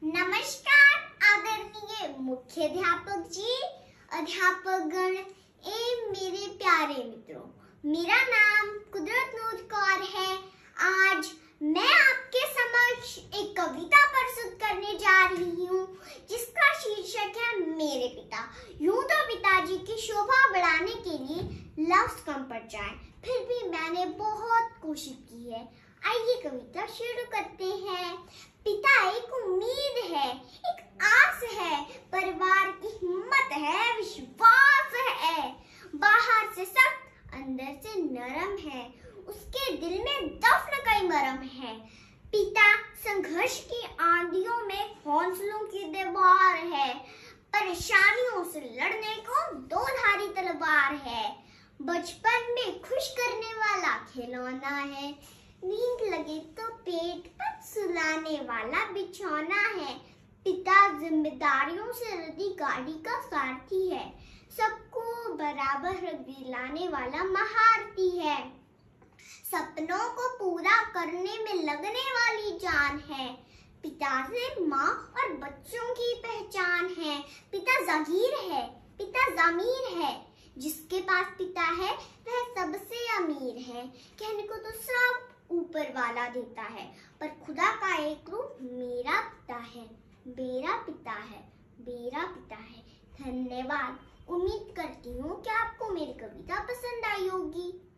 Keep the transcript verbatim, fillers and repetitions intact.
नमस्कार आदरणीय मुख्याध्यापक जी, अध्यापकगण एवं मेरे प्यारे मित्रों, मेरा नाम कुदरत नूर कौर है। आज मैं आपके समक्ष एक कविता प्रस्तुत करने जा रही हूँ जिसका शीर्षक है मेरे पिता। यूं तो पिताजी की शोभा बढ़ाने के लिए लफ्ज कम पड़ जाए, फिर भी मैंने बहुत कोशिश की है। आइए कविता शुरू करते हैं। पिता एक उम्मीद है, एक आस है, परिवार की हिम्मत है, विश्वास है। बाहर से सख्त, अंदर से नरम है, उसके दिल में दफन कई मरम है। पिता संघर्ष की आंधियों में हौसलों की दीवार है, परेशानियों से लड़ने को दो धारी तलवार है। बचपन में खुश करने वाला खिलौना है, नींद लगे तो पेट पर सुलाने वाला बिछौना है। पिता जिम्मेदारियों से लदी गाड़ी का सारथी है, सबको बराबर दिलाने वाला महारथी है। सपनों को पूरा करने में लगने वाली जान है। पिता से माँ और बच्चों की पहचान है। पिता जागीर है, पिता ज़मीर है, जिसके पास पिता है वह सबसे अमीर है। कहने को तो सब ऊपर वाला देता है, पर खुदा का एक रूप मेरा पिता है, मेरा पिता है, मेरा पिता है। धन्यवाद। उम्मीद करती हूँ कि आपको मेरी कविता पसंद आई होगी।